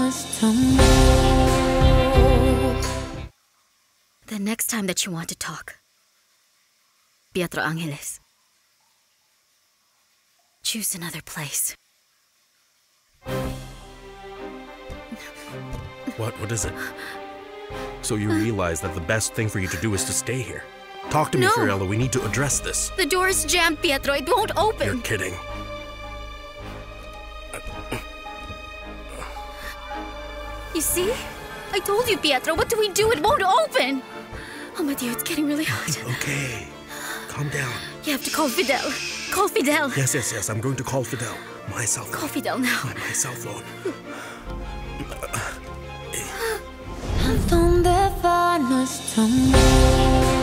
The next time that you want to talk, Pietro Angeles, choose another place. What is it? So you realize that the best thing for you to do is to stay here. Talk to me, Fiorella. We need to address this. The door is jammed, Pietro. It won't open. You're kidding. You see? I told you, Pietro. What do we do? It won't open. Oh, my dear, it's getting really hot. Okay. Calm down. You have to call Fidel. Call Fidel. Yes. I'm going to call Fidel. My cell phone. Call Fidel now. My cell phone. ¿A dónde va nuestro amor?